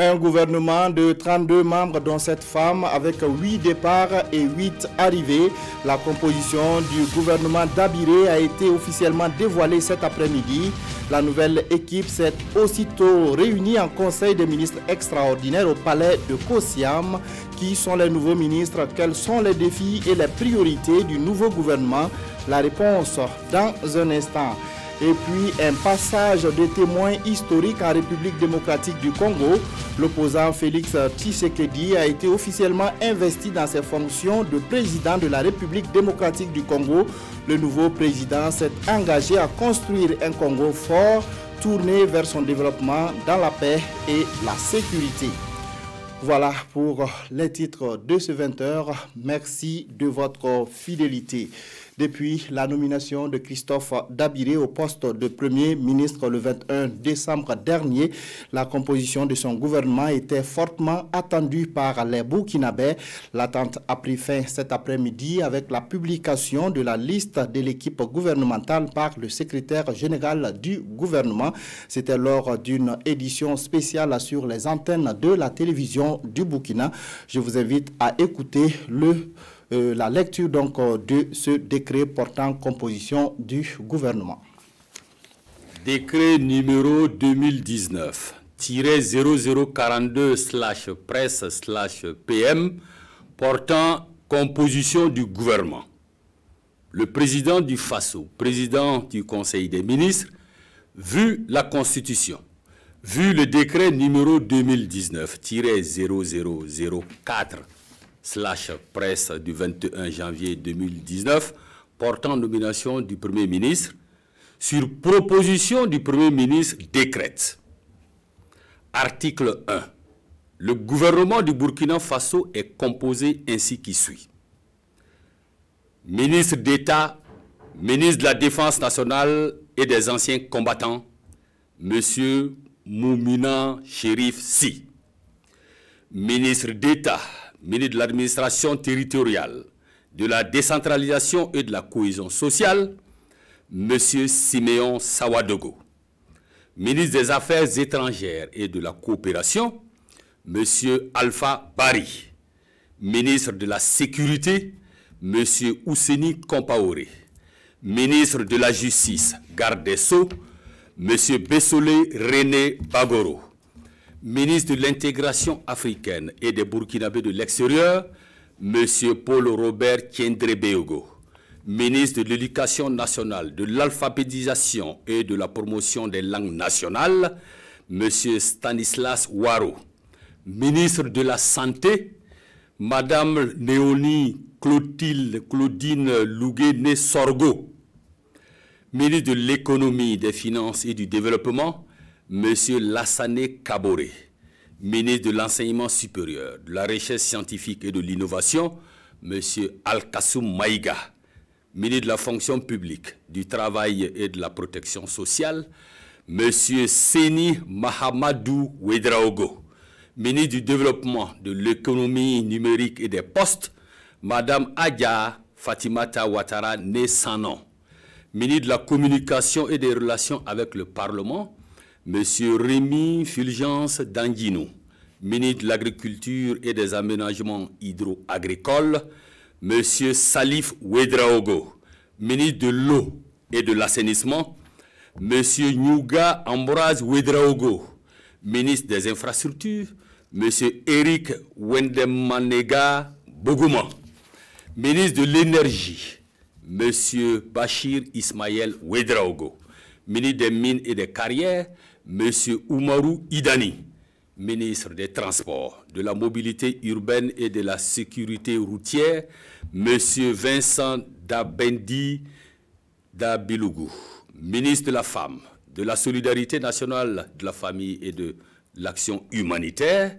Un gouvernement de 32 membres, dont 7 femmes, avec 8 départs et 8 arrivées. La composition du gouvernement Dabiré a été officiellement dévoilée cet après-midi. La nouvelle équipe s'est aussitôt réunie en conseil des ministres extraordinaires au palais de Kosiam. Qui sont les nouveaux ministres? Quels sont les défis et les priorités du nouveau gouvernement? La réponse dans un instant. Et puis un passage de témoins historiques en République démocratique du Congo. L'opposant Félix Tshisekedi a été officiellement investi dans ses fonctions de président de la République démocratique du Congo. Le nouveau président s'est engagé à construire un Congo fort, tourné vers son développement dans la paix et la sécurité. Voilà pour les titres de ce 20h. Merci de votre fidélité. Depuis la nomination de Christophe Dabiré au poste de Premier ministre le 21 décembre dernier, la composition de son gouvernement était fortement attendue par les Burkinabés. L'attente a pris fin cet après-midi avec la publication de la liste de l'équipe gouvernementale par le secrétaire général du gouvernement. C'était lors d'une édition spéciale sur les antennes de la télévision du Burkina. Je vous invite à écouter la lecture donc de ce décret portant composition du gouvernement. Décret numéro 2019-0042/presse/PM portant composition du gouvernement. Le président du FASO, président du Conseil des ministres, vu la Constitution, vu le décret numéro 2019-0004/presse du 21 janvier 2019 portant nomination du Premier ministre, sur proposition du Premier ministre décrète. Article 1. Le gouvernement du Burkina Faso est composé ainsi qui suit. Ministre d'État, ministre de la Défense nationale et des anciens combattants, Monsieur Moumina Chérif Sy. Ministre d'État, ministre de l'administration territoriale, de la décentralisation et de la cohésion sociale, M. Siméon Sawadogo. Ministre des Affaires étrangères et de la coopération, M. Alpha Bari. Ministre de la Sécurité, M. Ousseni Kompaoré. Ministre de la Justice, garde des Sceaux, M. Bessolé René Bagoro. Ministre de l'intégration africaine et des Burkinabés de l'extérieur, M. Paul Robert Tiendrebeogo. Ministre de l'Éducation nationale, de l'alphabétisation et de la promotion des langues nationales, M. Stanislas Waro. Ministre de la Santé, Mme Néonie Claudine Lougué-Né Sorgo. Ministre de l'Économie, des Finances et du Développement, M. Lassane Kaboré, ministre de l'Enseignement supérieur, de la Recherche scientifique et de l'Innovation, M. Al-Kassoum Maïga, ministre de la Fonction publique, du Travail et de la Protection sociale, M. Seni Mahamadou Ouedraogo, ministre du Développement, de l'Économie numérique et des Postes, Mme Adja Fatimata Ouattara Né-Sanon, ministre de la Communication et des Relations avec le Parlement, M. Rémi Fulgence Danguino, ministre de l'Agriculture et des Aménagements hydro-agricoles, M. Salif Ouedraogo, ministre de l'Eau et de l'Assainissement, M. Nyuga Ambroise Ouedraogo, ministre des Infrastructures, M. Eric Wendemanega Bogouma, ministre de l'Énergie, M. Bachir Ismaël Ouedraogo, ministre des Mines et des Carrières, M. Oumarou Idani, ministre des Transports, de la Mobilité urbaine et de la Sécurité routière, M. Vincent Dabendi Dabilougou, ministre de la Femme, de la Solidarité nationale, de la Famille et de l'Action humanitaire,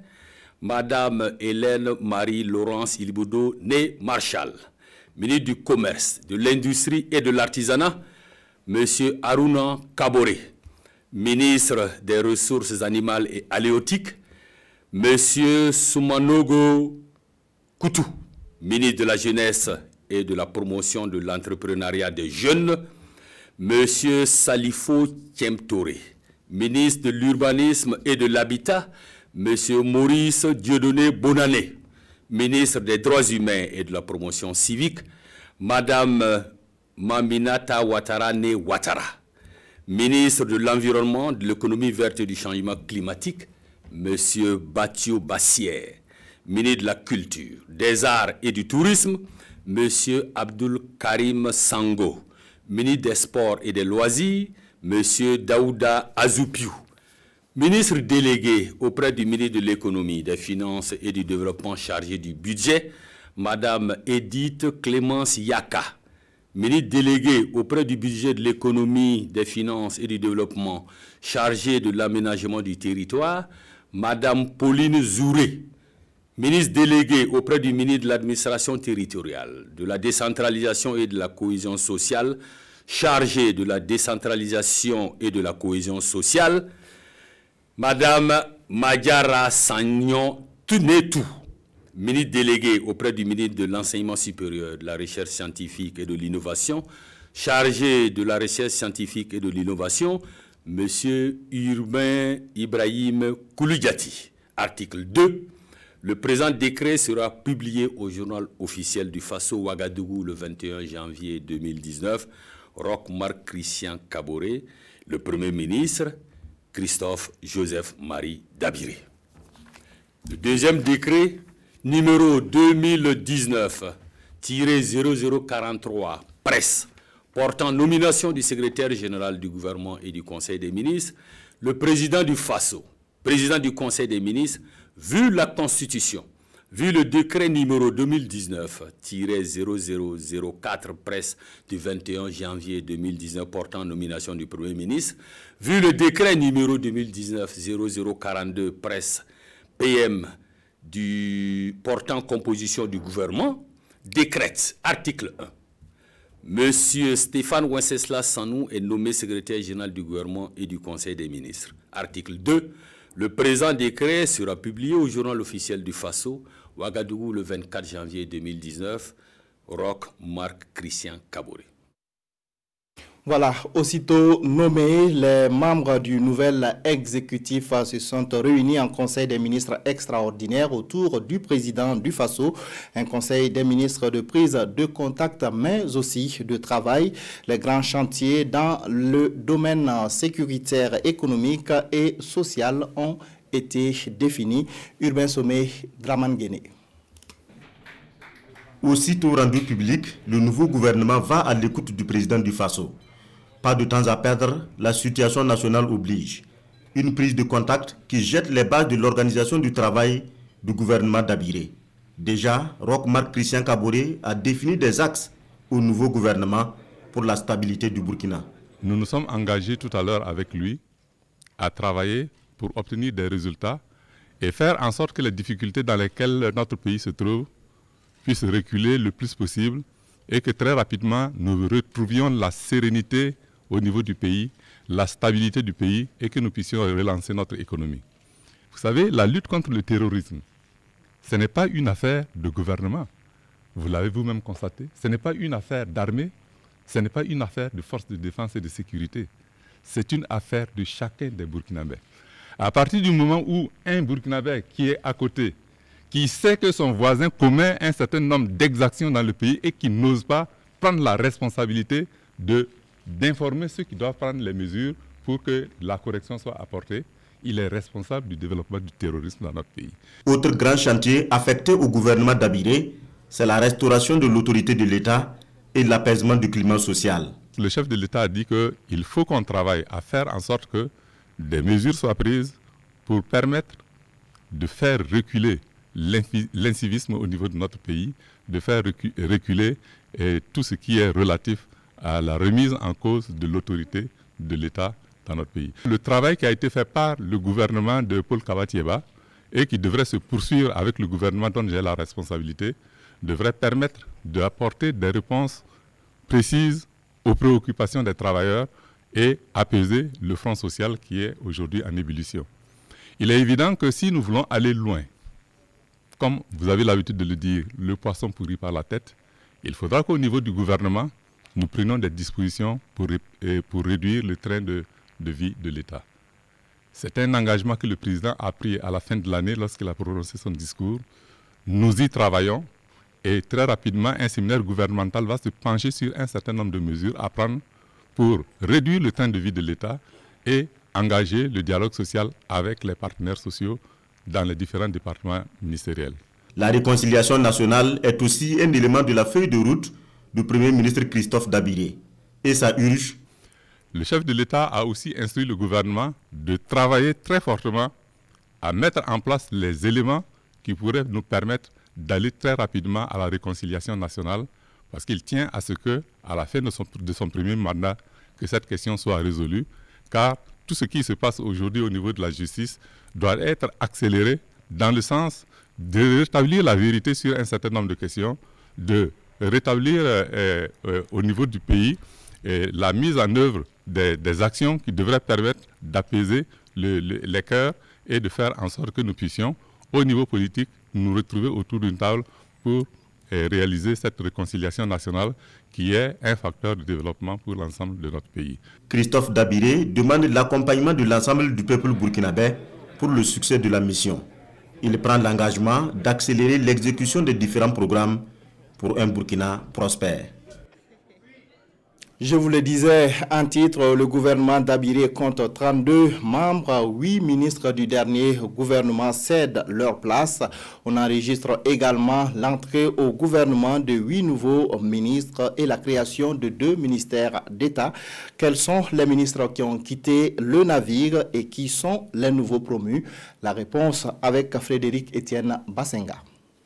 Mme Hélène Marie-Laurence Ilboudo, née Marshall, ministre du Commerce, de l'Industrie et de l'Artisanat, M. Aruna Kaboré, ministre des Ressources animales et halieutiques, M. Soumanogo Koutou, ministre de la Jeunesse et de la Promotion de l'Entrepreneuriat des Jeunes, M. Salifo Thiemtoré, ministre de l'Urbanisme et de l'Habitat, M. Maurice Dieudonné Bonané, ministre des Droits humains et de la promotion civique, Mme Maminata Ouattara-Né Ouattara, ministre de l'Environnement, de l'économie verte et du changement climatique, M. Bathio Bassière, ministre de la Culture, des Arts et du Tourisme, M. Abdul Karim Sango, ministre des Sports et des Loisirs, M. Daouda Azoupiou, ministre délégué auprès du ministre de l'Économie, des Finances et du Développement chargé du budget, Mme Edith Clémence Yaka, ministre délégué auprès du budget de l'Économie, des Finances et du Développement chargé de l'aménagement du territoire, Mme Pauline Zouré, ministre délégué auprès du ministre de l'Administration territoriale, de la décentralisation et de la cohésion sociale, chargé de la décentralisation et de la cohésion sociale, Madame Madiara Sagnon Tunetou, ministre délégué auprès du ministre de l'Enseignement supérieur, de la recherche scientifique et de l'innovation, chargé de la recherche scientifique et de l'innovation, Monsieur Urbain Ibrahim Koulidiati. Article 2. Le présent décret sera publié au journal officiel du Faso Ouagadougou le 21 janvier 2019. Roch Marc Christian Kaboré, le Premier ministre, Christophe Joseph Marie Dabiré. Le deuxième décret, numéro 2019-0043, presse, portant nomination du secrétaire général du gouvernement et du Conseil des ministres, le président du Faso, président du Conseil des ministres, vu la Constitution, vu le décret numéro 2019-0004, presse du 21 janvier 2019 portant nomination du Premier ministre, vu le décret numéro 2019-0042, presse PM portant composition du gouvernement, décrète, article 1. Monsieur Stéphane Wenceslas Sanou est nommé secrétaire général du gouvernement et du Conseil des ministres. Article 2. Le présent décret sera publié au journal officiel du Faso, Ouagadougou, le 24 janvier 2019. Roch Marc Christian Kaboré. Voilà, aussitôt nommés, les membres du nouvel exécutif se sont réunis en conseil des ministres extraordinaire autour du président du Faso, un conseil des ministres de prise de contact, mais aussi de travail. Les grands chantiers dans le domaine sécuritaire, économique et social ont été définis. Urbain Sommet, Draman Guéné. Aussitôt rendu public, le nouveau gouvernement va à l'écoute du président du Faso. Pas de temps à perdre, la situation nationale oblige. Une prise de contact qui jette les bases de l'organisation du travail du gouvernement Dabiré. Déjà, Roch Marc Christian Kaboré a défini des axes au nouveau gouvernement pour la stabilité du Burkina. Nous nous sommes engagés tout à l'heure avec lui à travailler pour obtenir des résultats et faire en sorte que les difficultés dans lesquelles notre pays se trouve puissent reculer le plus possible et que très rapidement nous retrouvions la sérénité au niveau du pays, la stabilité du pays et que nous puissions relancer notre économie. Vous savez, la lutte contre le terrorisme, ce n'est pas une affaire de gouvernement. Vous l'avez vous-même constaté. Ce n'est pas une affaire d'armée, ce n'est pas une affaire de forces de défense et de sécurité. C'est une affaire de chacun des Burkinabés. À partir du moment où un Burkinabé qui est à côté, qui sait que son voisin commet un certain nombre d'exactions dans le pays et qui n'ose pas prendre la responsabilité d'informer ceux qui doivent prendre les mesures pour que la correction soit apportée, il est responsable du développement du terrorisme dans notre pays. Autre grand chantier affecté au gouvernement Dabiré, c'est la restauration de l'autorité de l'État et l'apaisement du climat social. Le chef de l'État a dit qu'il faut qu'on travaille à faire en sorte que des mesures soient prises pour permettre de faire reculer l'incivisme au niveau de notre pays, de faire reculer tout ce qui est relatif à la remise en cause de l'autorité de l'État dans notre pays. Le travail qui a été fait par le gouvernement de Paul Kabatieba et qui devrait se poursuivre avec le gouvernement dont j'ai la responsabilité, devrait permettre d'apporter des réponses précises aux préoccupations des travailleurs et apaiser le front social qui est aujourd'hui en ébullition. Il est évident que si nous voulons aller loin, comme vous avez l'habitude de le dire, le poisson pourrit par la tête, il faudra qu'au niveau du gouvernement, nous prenions des dispositions pour réduire le train de vie de l'État. C'est un engagement que le président a pris à la fin de l'année lorsqu'il a prononcé son discours. Nous y travaillons et très rapidement, un séminaire gouvernemental va se pencher sur un certain nombre de mesures à prendre pour réduire le train de vie de l'État et engager le dialogue social avec les partenaires sociaux dans les différents départements ministériels. La réconciliation nationale est aussi un élément de la feuille de route du Premier ministre Christophe Dabiré. Et ça urge. Le chef de l'État a aussi instruit le gouvernement de travailler très fortement à mettre en place les éléments qui pourraient nous permettre d'aller très rapidement à la réconciliation nationale, parce qu'il tient à ce que, à la fin de son premier mandat, que cette question soit résolue, car tout ce qui se passe aujourd'hui au niveau de la justice doit être accéléré dans le sens de rétablir la vérité sur un certain nombre de questions, de rétablir au niveau du pays la mise en œuvre des actions qui devraient permettre d'apaiser les cœurs et de faire en sorte que nous puissions, au niveau politique, nous retrouver autour d'une table pour réaliser cette réconciliation nationale qui est un facteur de développement pour l'ensemble de notre pays. Christophe Dabiré demande l'accompagnement de l'ensemble du peuple burkinabé pour le succès de la mission. Il prend l'engagement d'accélérer l'exécution des différents programmes pour un Burkina prospère. Je vous le disais, en titre, le gouvernement Dabiré compte 32 membres. 8 ministres du dernier gouvernement cèdent leur place. On enregistre également l'entrée au gouvernement de 8 nouveaux ministres et la création de 2 ministères d'État. Quels sont les ministres qui ont quitté le navire et qui sont les nouveaux promus? La réponse avec Frédéric Etienne Bassenga.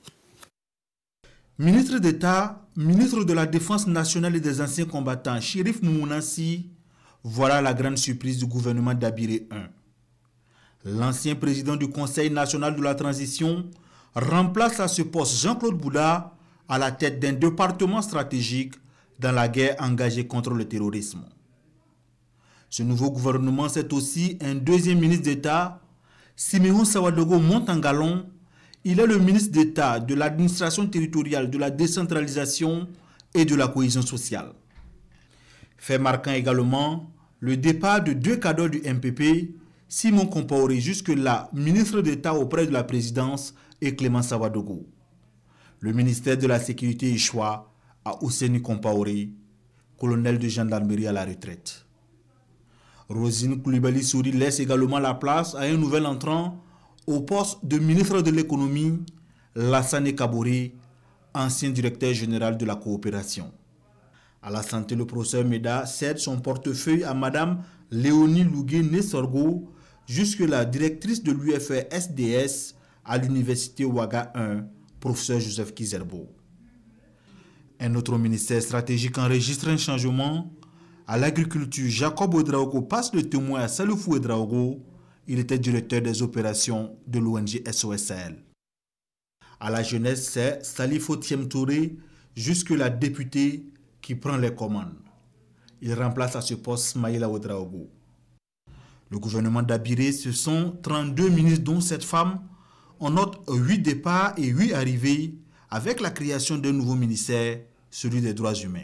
Ministre d'État, ministre de la Défense nationale et des anciens combattants, Chérif Moumounassi, voilà la grande surprise du gouvernement Dabiré I. L'ancien président du Conseil national de la transition remplace à ce poste Jean-Claude Bouda à la tête d'un département stratégique dans la guerre engagée contre le terrorisme. Ce nouveau gouvernement, c'est aussi un deuxième ministre d'État, Siméon Sawadogo Montangalon. Il est le ministre d'État de l'administration territoriale, de la décentralisation et de la cohésion sociale. Fait marquant également le départ de 2 cadres du MPP, Simon Compaoré, jusque-là ministre d'État auprès de la présidence, et Clément Sawadogo. Le ministère de la Sécurité échoua à Ousseni Compaoré, colonel de gendarmerie à la retraite. Rosine Koulibaly Souri laisse également la place à un nouvel entrant au poste de ministre de l'économie, Lassane Kaboré, ancien directeur général de la coopération. À la santé, le professeur Meda cède son portefeuille à Madame Léonie Lougué-Nessorgo, jusque-là directrice de l'UFR-SDS à l'université Ouaga 1, professeur Joseph Kizerbo. Un autre ministère stratégique enregistre un changement. À l'agriculture, Jacob Ouedraogo passe le témoin à Salifou Ouedraogo. Il était directeur des opérations de l'ONG SOS-Sahel. À la jeunesse, c'est Salifo Thiem Touré, jusque-là député, qui prend les commandes. Il remplace à ce poste Maïla Ouedraogo. Le gouvernement Dabiré, ce sont 32 ministres, dont 7 femmes. On note 8 départs et 8 arrivées, avec la création d'un nouveau ministère, celui des droits humains.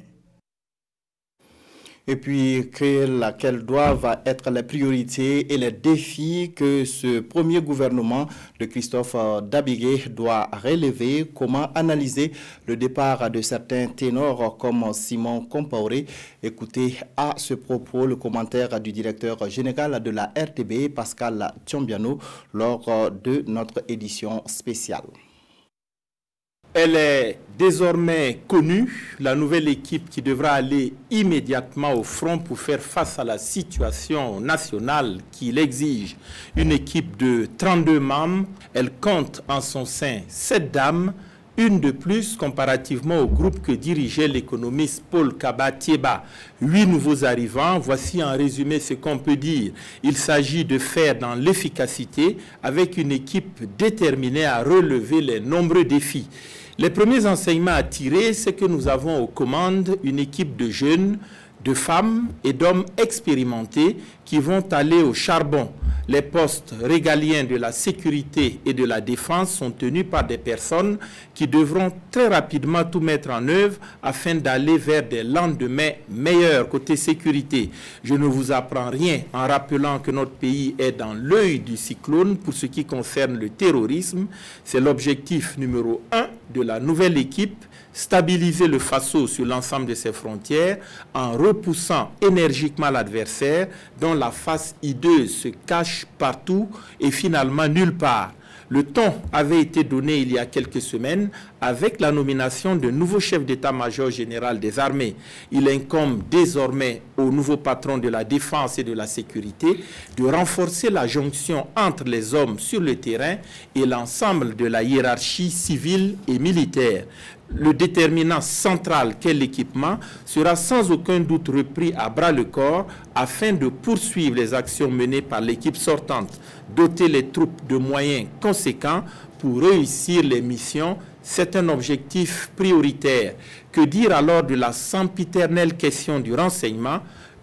Et puis, quelles doivent être les priorités et les défis que ce premier gouvernement de Christophe Dabiré doit relever. Comment analyser le départ de certains ténors comme Simon Compaoré? Écoutez à ce propos le commentaire du directeur général de la RTB, Pascal Thiombiano, lors de notre édition spéciale. Elle est désormais connue, la nouvelle équipe qui devra aller immédiatement au front pour faire face à la situation nationale qui l'exige. Une équipe de 32 membres, elle compte en son sein 7 dames, une de plus comparativement au groupe que dirigeait l'économiste Paul Kaba-Tieba. 8 nouveaux arrivants, voici en résumé ce qu'on peut dire. Il s'agit de faire dans l'efficacité avec une équipe déterminée à relever les nombreux défis. Les premiers enseignements à tirer, c'est que nous avons aux commandes une équipe de jeunes de femmes et d'hommes expérimentés qui vont aller au charbon. Les postes régaliens de la sécurité et de la défense sont tenus par des personnes qui devront très rapidement tout mettre en œuvre afin d'aller vers des lendemains meilleurs côté sécurité. Je ne vous apprends rien en rappelant que notre pays est dans l'œil du cyclone pour ce qui concerne le terrorisme. C'est l'objectif numéro 1 de la nouvelle équipe, stabiliser le Faso sur l'ensemble de ses frontières en repoussant énergiquement l'adversaire dont la face hideuse se cache partout et finalement nulle part. Le ton avait été donné il y a quelques semaines avec la nomination de nouveau chef d'état-major général des armées. Il incombe désormais au nouveau patron de la défense et de la sécurité de renforcer la jonction entre les hommes sur le terrain et l'ensemble de la hiérarchie civile et militaire. Le déterminant central qu'est l'équipement sera sans aucun doute repris à bras-le-corps afin de poursuivre les actions menées par l'équipe sortante. Doter les troupes de moyens conséquents pour réussir les missions, c'est un objectif prioritaire. Que dire alors de la sempiternelle question du renseignement?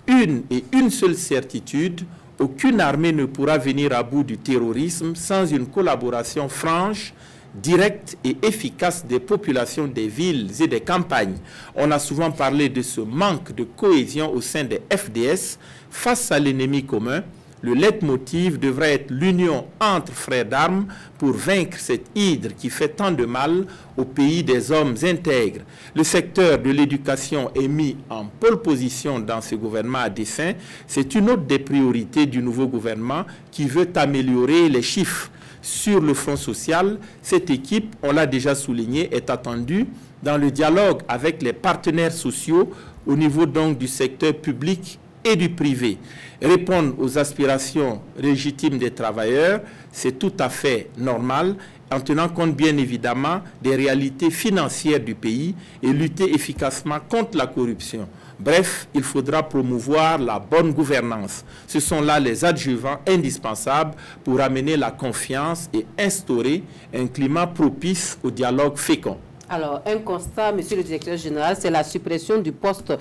Une seule certitude, aucune armée ne pourra venir à bout du terrorisme sans une collaboration franche, directe et efficace des populations des villes et des campagnes. On a souvent parlé de ce manque de cohésion au sein des FDS face à l'ennemi commun. Le leitmotiv devrait être l'union entre frères d'armes pour vaincre cette hydre qui fait tant de mal au pays des hommes intègres. Le secteur de l'éducation est mis en pole position dans ce gouvernement à dessein. C'est une autre des priorités du nouveau gouvernement qui veut améliorer les chiffres. Sur le front social, cette équipe, on l'a déjà souligné, est attendue dans le dialogue avec les partenaires sociaux au niveau donc du secteur public et du privé. Répondre aux aspirations légitimes des travailleurs, c'est tout à fait normal, en tenant compte bien évidemment des réalités financières du pays et lutter efficacement contre la corruption. Bref, il faudra promouvoir la bonne gouvernance. Ce sont là les adjuvants indispensables pour amener la confiance et instaurer un climat propice au dialogue fécond. Alors, un constat, monsieur le directeur général, c'est la suppression du poste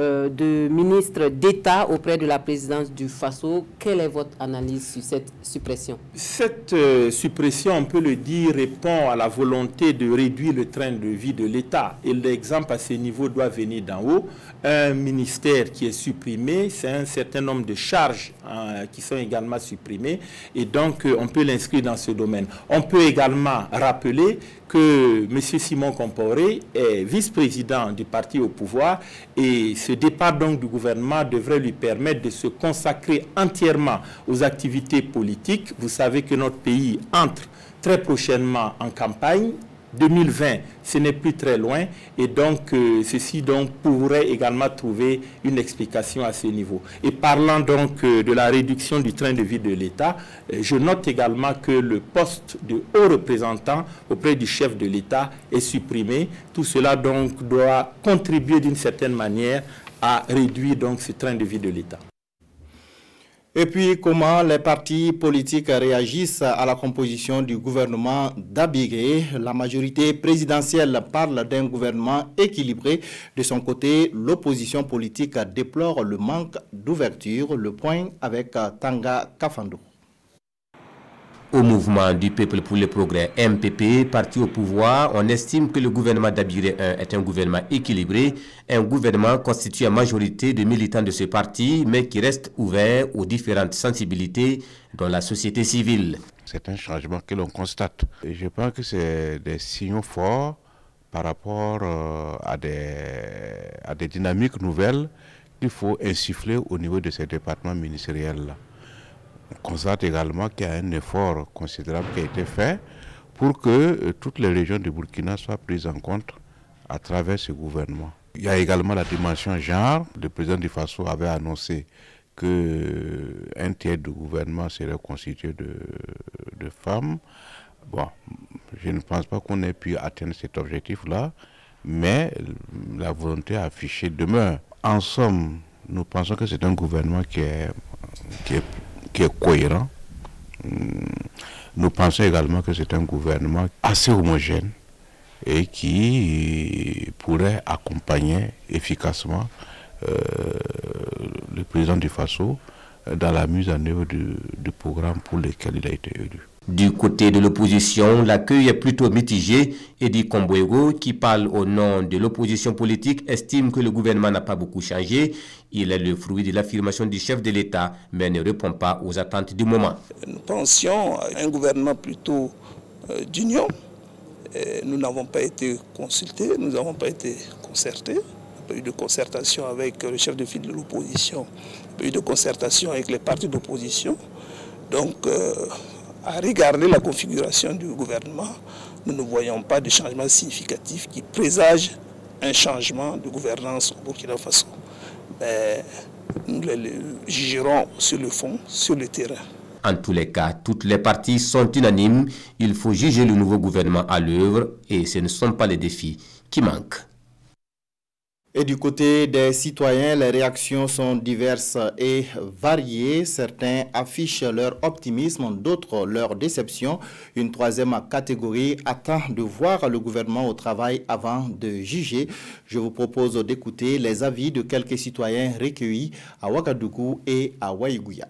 de ministre d'État auprès de la présidence du Faso. Quelle est votre analyse sur cette suppression? Cette suppression, on peut le dire, répond à la volonté de réduire le train de vie de l'État. Et l'exemple à ce niveau doit venir d'en haut. Un ministère qui est supprimé, c'est un certain nombre de charges qui sont également supprimées. Et donc, on peut l'inscrire dans ce domaine. On peut également rappeler que M. Simon Compaoré est vice-président du parti au pouvoir et ce départ donc du gouvernement devrait lui permettre de se consacrer entièrement aux activités politiques. Vous savez que notre pays entre très prochainement en campagne. 2020, ce n'est plus très loin et donc ceci donc pourrait également trouver une explication à ce niveau. Et parlant donc de la réduction du train de vie de l'État, je note également que le poste de haut représentant auprès du chef de l'État est supprimé. Tout cela donc doit contribuer d'une certaine manière à réduire donc ce train de vie de l'État. Et puis, comment les partis politiques réagissent à la composition du gouvernement d'Abiré? La majorité présidentielle parle d'un gouvernement équilibré. De son côté, l'opposition politique déplore le manque d'ouverture. Le point avec Tanga Kafando. Au mouvement du Peuple pour le Progrès, MPP, parti au pouvoir, on estime que le gouvernement d'Abiré 1 est un gouvernement équilibré, un gouvernement constitué en majorité de militants de ce parti, mais qui reste ouvert aux différentes sensibilités dans la société civile. C'est un changement que l'on constate. Et je pense que c'est des signaux forts par rapport à des dynamiques nouvelles qu'il faut insuffler au niveau de ces départements ministériels-là. On constate également qu'il y a un effort considérable qui a été fait pour que toutes les régions du Burkina soient prises en compte à travers ce gouvernement. Il y a également la dimension genre. Le président du Faso avait annoncé qu'un tiers du gouvernement serait constitué de femmes. Bon, je ne pense pas qu'on ait pu atteindre cet objectif-là, mais la volonté affichée demeure. En somme, nous pensons que c'est un gouvernement qui est cohérent. Nous pensons également que c'est un gouvernement assez homogène et qui pourrait accompagner efficacement le président du Faso dans la mise en œuvre du programme pour lequel il a été élu. Du côté de l'opposition, l'accueil est plutôt mitigé. Edi Kombouego, qui parle au nom de l'opposition politique, estime que le gouvernement n'a pas beaucoup changé. Il est le fruit de l'affirmation du chef de l'État, mais ne répond pas aux attentes du moment. Nous pensions à un gouvernement plutôt d'union. Nous n'avons pas été consultés, nous n'avons pas été concertés. Il n'y a pas eu de concertation avec le chef de file de l'opposition, il n'y a pas eu de concertation avec les partis d'opposition. Donc, à regarder la configuration du gouvernement, nous ne voyons pas de changement significatif qui présage un changement de gouvernance au Burkina Faso. Mais nous le jugerons sur le fond, sur le terrain. En tous les cas, toutes les parties sont unanimes. Il faut juger le nouveau gouvernement à l'œuvre et ce ne sont pas les défis qui manquent. Et du côté des citoyens, les réactions sont diverses et variées. Certains affichent leur optimisme, d'autres leur déception. Une troisième catégorie attend de voir le gouvernement au travail avant de juger. Je vous propose d'écouter les avis de quelques citoyens recueillis à Ouagadougou et à Waïgouya.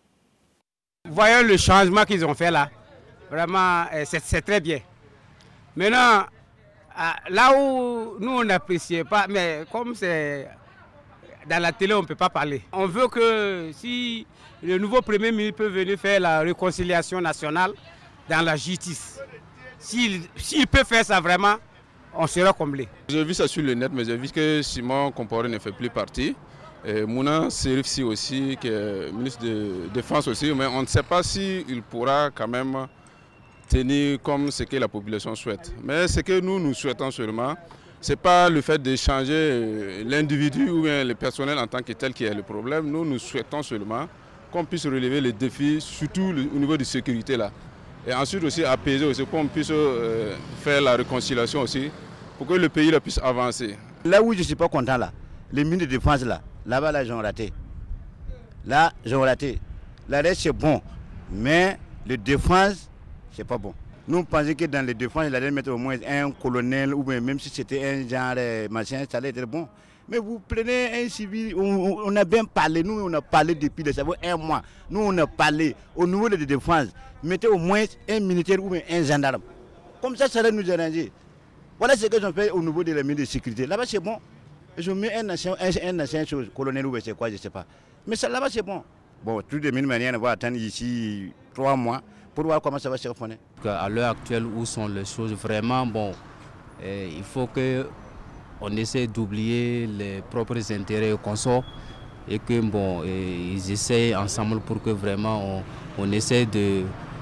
Voyons le changement qu'ils ont fait là. Vraiment, c'est très bien. Maintenant, là où nous on n'appréciait pas, mais comme c'est dans la télé on ne peut pas parler. On veut que si le nouveau Premier ministre peut venir faire la réconciliation nationale dans la justice, s'il peut faire ça vraiment, on sera comblé. J'ai vu ça sur le net, mais j'ai vu que Simon Compaoré ne fait plus partie. Mouna Chérif Sy aussi, qui est ministre de Défense aussi, mais on ne sait pas s'il pourra quand même tenir comme ce que la population souhaite. Mais ce que nous souhaitons seulement, ce n'est pas le fait de changer l'individu ou bien le personnel en tant que tel qui est le problème. Nous souhaitons seulement qu'on puisse relever les défis, surtout au niveau de sécurité là. Et ensuite aussi apaiser aussi, qu'on puisse faire la réconciliation aussi, pour que le pays là, puisse avancer. Là où je ne suis pas content là, les ministres de défense là-bas là, ils ont raté. Là, ils ont raté. La reste c'est bon, mais les défenses, c'est pas bon. Nous pensons que dans les défenses, il allait mettre au moins un colonel ou même si c'était un genre machin, ça allait être bon. Mais vous prenez un civil, on a bien parlé, nous on a parlé depuis un mois. Nous on a parlé au niveau de la défense. Mettez au moins un militaire ou un gendarme. Comme ça allait nous arranger. Voilà ce qu'ils ont fait au niveau de la ministre de sécurité. Là-bas c'est bon. Ils ont mis un ancien chose, colonel ou c'est quoi, je ne sais pas. Mais ça là-bas c'est bon. Bon, tout de même manière, on va attendre ici 3 mois. Pour voir comment ça va se refaire. À l'heure actuelle, où sont les choses vraiment bon, il faut qu'on essaie d'oublier les propres intérêts au consort et que bon, ils essayent ensemble pour que vraiment on essaie de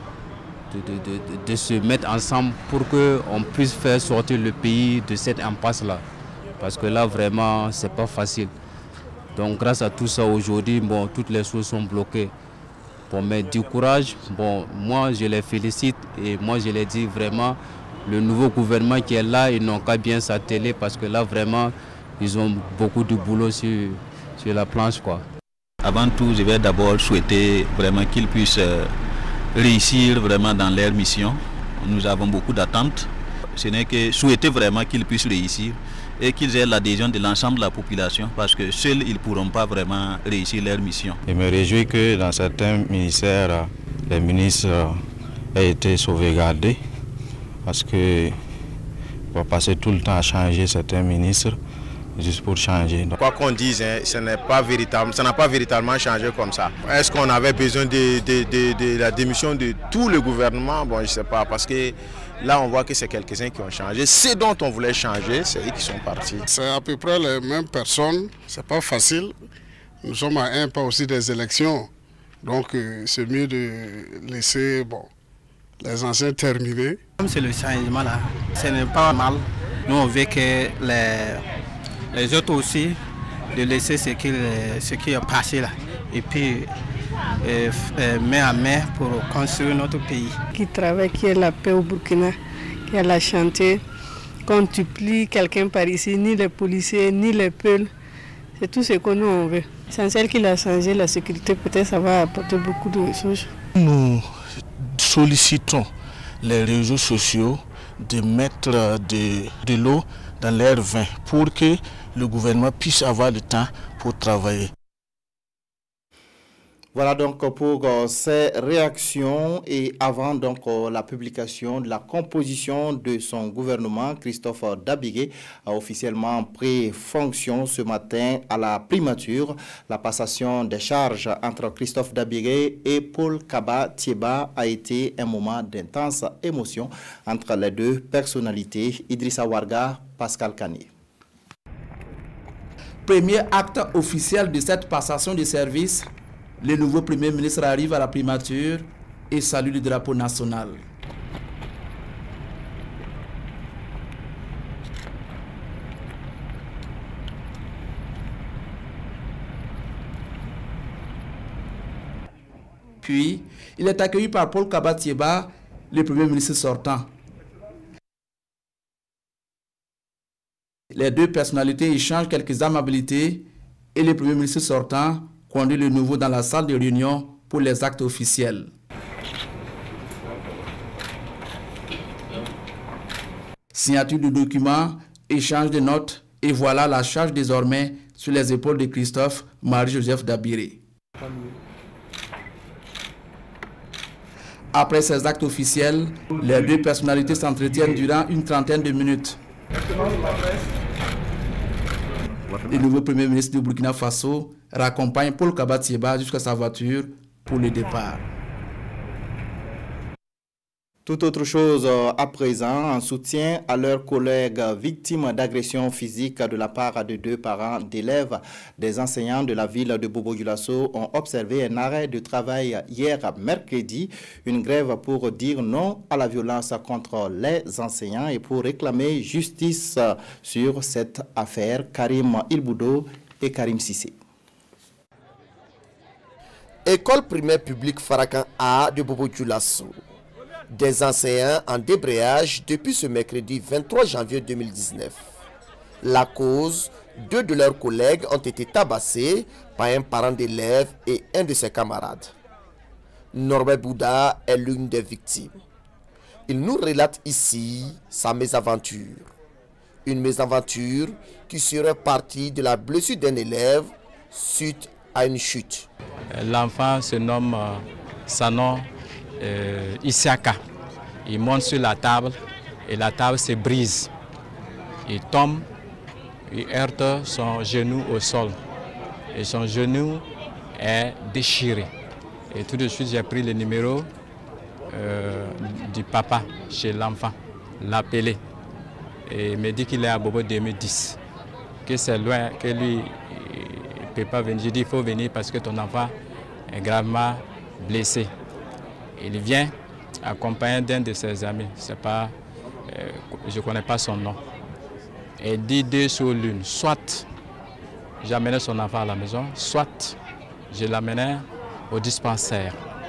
se mettre ensemble pour qu'on puisse faire sortir le pays de cette impasse-là. Parce que là, vraiment, c'est pas facile. Donc grâce à tout ça, aujourd'hui, bon, toutes les choses sont bloquées. Bon, mais du courage, bon, moi je les félicite et moi je les dis vraiment, le nouveau gouvernement qui est là, ils n'ont qu'à bien s'atteler parce que là vraiment, ils ont beaucoup de boulot sur la planche, quoi. Avant tout, je vais d'abord souhaiter vraiment qu'ils puissent réussir vraiment dans leur mission. Nous avons beaucoup d'attentes. Ce n'est que souhaiter vraiment qu'ils puissent réussir et qu'ils aient l'adhésion de l'ensemble de la population parce que seuls ils ne pourront pas vraiment réussir leur mission. Je me réjouis que dans certains ministères, les ministres aient été sauvegardés parce que on va passer tout le temps à changer certains ministres juste pour changer. Quoi qu'on dise, ça n'a pas véritablement changé comme ça. Est-ce qu'on avait besoin de la démission de tout le gouvernement? Bon, je ne sais pas, parce que là, on voit que c'est quelques-uns qui ont changé. Ce dont on voulait changer, c'est eux qui sont partis. C'est à peu près les mêmes personnes. C'est pas facile. Nous sommes à un pas aussi des élections. Donc, c'est mieux de laisser les anciens terminer. Comme c'est le changement là, ce n'est pas mal. Nous, on veut que les autres aussi, de laisser ce qui est passé là. Et puis, main à main pour construire notre pays. Qui travaille, qui est la paix au Burkina, qui a la chantier. Quand tu plies quelqu'un par ici, ni les policiers, ni les peuls, c'est tout ce que nous on veut. Essentiel qu'il a changé la sécurité, peut-être ça va apporter beaucoup de ressources. Nous sollicitons les réseaux sociaux de mettre de l'eau dans leur vin pour que le gouvernement puisse avoir le temps pour travailler. Voilà donc pour ces réactions et avant donc la publication de la composition de son gouvernement, Christophe Dabiré a officiellement pris fonction ce matin à la primature. La passation des charges entre Christophe Dabiré et Paul Kaba Thieba a été un moment d'intense émotion entre les deux personnalités, Idrissa Warga, Pascal Kani. Premier acte officiel de cette passation de service, le nouveau Premier ministre arrive à la primature et salue le drapeau national. Puis, il est accueilli par Paul Kaba Thieba, le Premier ministre sortant. Les deux personnalités échangent quelques amabilités et le Premier ministre sortant conduit le nouveau dans la salle de réunion pour les actes officiels. Signature de documents, échange de notes et voilà la charge désormais sur les épaules de Christophe Marie-Joseph Dabiré. Après ces actes officiels, les deux personnalités s'entretiennent durant une trentaine de minutes. Le nouveau Premier ministre du Burkina Faso raccompagne Paul Kaba Thieba jusqu'à sa voiture pour le départ. Tout autre chose à présent, en soutien à leurs collègues victimes d'agressions physiques de la part de deux parents d'élèves, des enseignants de la ville de Bobo-Dioulasso ont observé un arrêt de travail hier mercredi, une grève pour dire non à la violence contre les enseignants et pour réclamer justice sur cette affaire. Karim Ilboudo et Karim Sissé. École primaire publique Farakan A de Bobo-Dioulasso. Des enseignants en débrayage depuis ce mercredi 23 janvier 2019. La cause, deux de leurs collègues ont été tabassés par un parent d'élève et un de ses camarades. Norbert Bouda est l'une des victimes. Il nous relate ici sa mésaventure. Une mésaventure qui serait partie de la blessure d'un élève suite à une chute. L'enfant se nomme Sanon Isiaka. Il monte sur la table et la table se brise. Il tombe, il heurte son genou au sol et son genou est déchiré. Et tout de suite j'ai pris le numéro du papa chez l'enfant, l'appelé et il me dit qu'il est à Bobo 2010, que c'est loin, que lui il ne peut pas venir. J'ai dit il faut venir parce que ton enfant est gravement blessé. Il vient accompagné d'un de ses amis, c'est pas, je ne connais pas son nom. Et dit deux sur l'une, soit j'amenais son enfant à la maison, soit je l'amenais au dispensaire.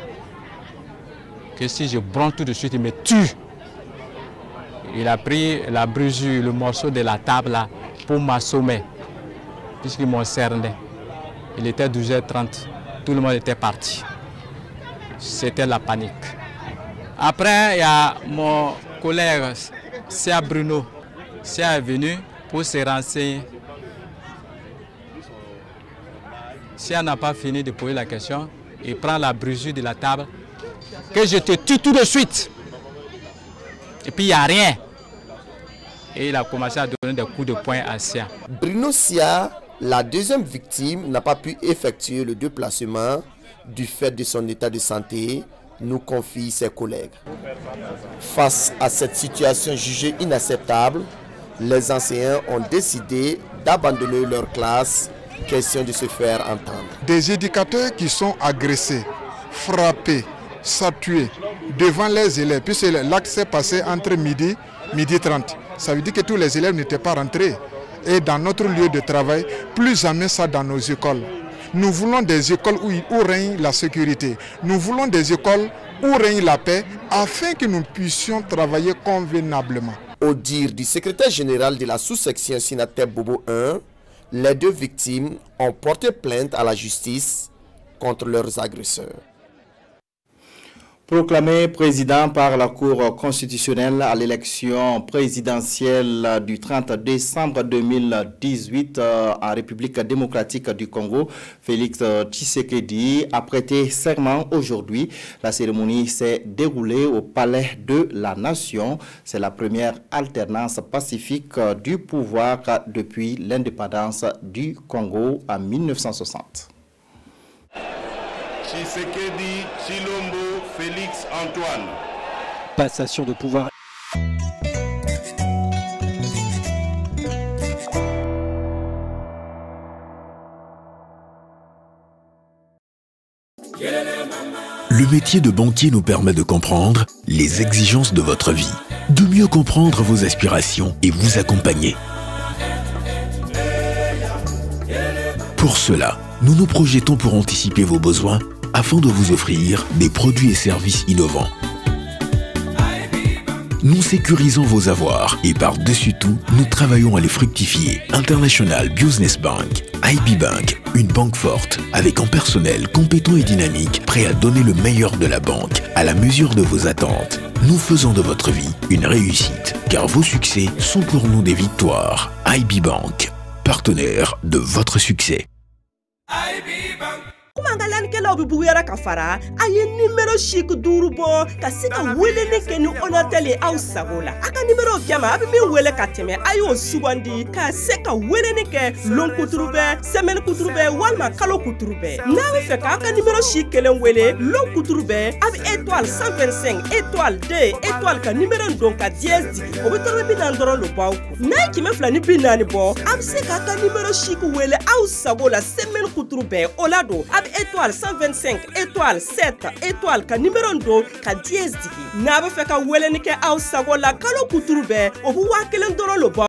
Que si je bronche tout de suite, il me tue. Il a pris la brisure, le morceau de la table là, pour m'assommer, puisqu'ils m'ont cerné. Il était 12h30, tout le monde était parti. C'était la panique. Après, il y a mon collègue, Sia Bruno. Sia est venu pour se renseigner. Sia n'a pas fini de poser la question. Il prend la brisure de la table. Que je te tue tout de suite. Et puis il n'y a rien. Et il a commencé à donner des coups de poing à Sia. Bruno Sia, la deuxième victime, n'a pas pu effectuer le déplacement du fait de son état de santé, nous confient ses collègues. Face à cette situation jugée inacceptable, les enseignants ont décidé d'abandonner leur classe, question de se faire entendre. Des éducateurs qui sont agressés, frappés, salués devant les élèves, puisque l'acte s'est passé entre midi 30. Ça veut dire que tous les élèves n'étaient pas rentrés. Et dans notre lieu de travail, plus jamais ça dans nos écoles. Nous voulons des écoles où règne la sécurité. Nous voulons des écoles où règne la paix afin que nous puissions travailler convenablement. Au dire du secrétaire général de la sous-section Sinatep Bobo 1, les deux victimes ont porté plainte à la justice contre leurs agresseurs. Proclamé président par la Cour constitutionnelle à l'élection présidentielle du 30 décembre 2018 en République démocratique du Congo, Félix Tshisekedi a prêté serment aujourd'hui. La cérémonie s'est déroulée au Palais de la Nation. C'est la première alternance pacifique du pouvoir depuis l'indépendance du Congo en 1960. Tshisekedi Tshilombo Félix Antoine. Passation de pouvoir. Le métier de banquier nous permet de comprendre les exigences de votre vie, de mieux comprendre vos aspirations et vous accompagner. Pour cela, nous nous projetons pour anticiper vos besoins afin de vous offrir des produits et services innovants. Nous sécurisons vos avoirs et par-dessus tout, nous travaillons à les fructifier. International Business Bank, IB Bank, une banque forte, avec un personnel compétent et dynamique, prêt à donner le meilleur de la banque, à la mesure de vos attentes. Nous faisons de votre vie une réussite, car vos succès sont pour nous des victoires. IB Bank, partenaire de votre succès. Kumangalan ke law bi buyara ka fara ayi numéro chic duru bo ka sika wele ne ke ni onateli aw sagola aka numéro fiama abi mi wele ka teme ayo sugandi ka seka wele ne ke lon kuturube semaine kuturube walma kalo kuturube na wi fe ka aka numéro chic kelen wele lon kuturube abi étoile 125 étoile 2 étoile ka numéro donc ka 10 di o bi torbe bi nan doron lo baw na ki me flani bi nani bo abi seka ka numéro chic wele aw sagola semaine kuturube olado étoile 125 étoile 7 étoile ka numéro 2 ka 10 digi na ba fe ka wele ni ke aw sago la kalo kuturube o bu wa kelen doro lo